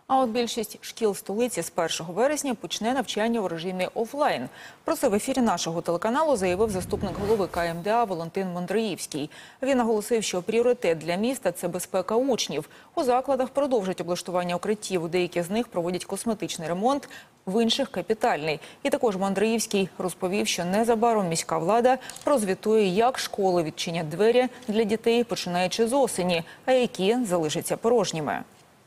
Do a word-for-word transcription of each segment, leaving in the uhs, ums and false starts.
А от більшість шкіл столиці з першого вересня почне навчання у режимі офлайн. Про це в ефірі нашого телеканалу заявив заступник голови Ка Ем Де А Валентин Мондраївський. Він наголосив, що пріоритет для міста – це безпека учнів. У закладах продовжать облаштування укриттів, у деяких з них проводять косметичний ремонт, в інших – капітальний. І також Мондраївський розповів, що незабаром міська влада прозвітує, як школи відчинять двері для дітей, починаючи з осені, а які залишаться порожніми.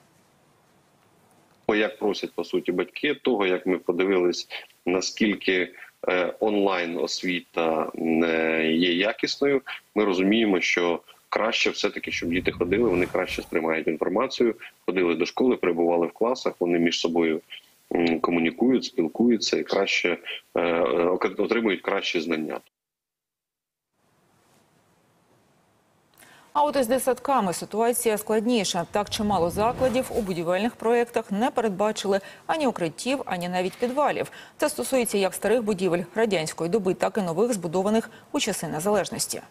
Як просять, по суті, батьки, того, як ми подивились, наскільки е, онлайн-освіта е, є якісною, ми розуміємо, що краще все-таки, щоб діти ходили, вони краще сприймають інформацію, ходили до школи, перебували в класах, вони між собою е, комунікують, спілкуються і краще е, отримують кращі знання. А от із дитсадками ситуація складніша. Так чимало закладів у будівельних проєктах не передбачили ані укриттів, ані навіть підвалів. Це стосується як старих будівель радянської доби, так і нових, збудованих у часи незалежності.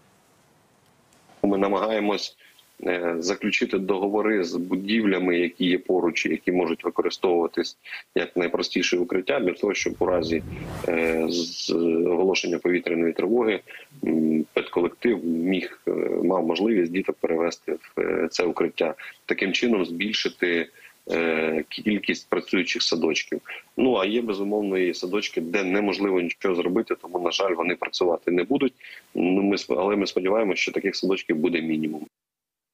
Ми намагаємось заключити договори з будівлями, які є поруч, які можуть використовуватись як найпростіше укриття, для того, щоб у разі з оголошення повітряної тривоги педколектив міг, мав можливість діток перевести в це укриття. Таким чином збільшити кількість працюючих садочків. Ну, а є, безумовно, і садочки, де неможливо нічого зробити, тому, на жаль, вони працювати не будуть. Ну, ми, але ми сподіваємося, що таких садочків буде мінімум.